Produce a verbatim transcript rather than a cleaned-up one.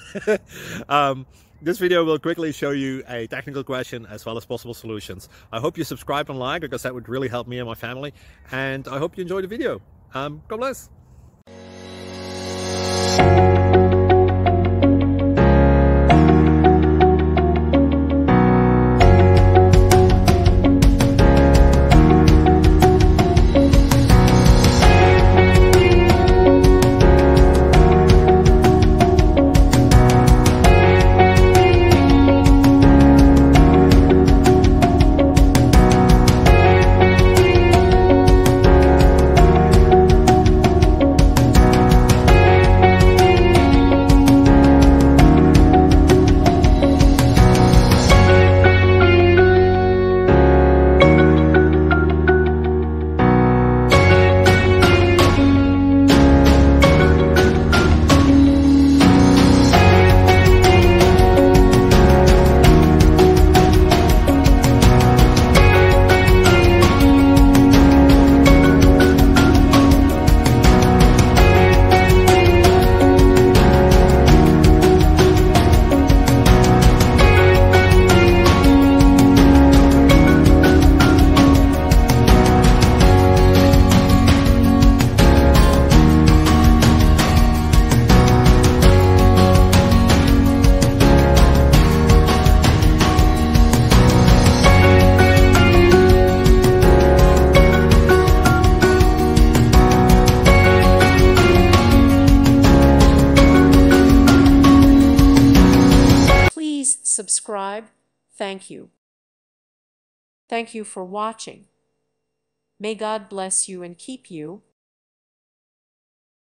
um, this video will quickly show you a technical question as well as possible solutions. I hope you subscribe and like, because that would really help me and my family. And I hope you enjoy the video. Um, God bless. Subscribe. Thank you. Thank you for watching. May God bless you and keep you.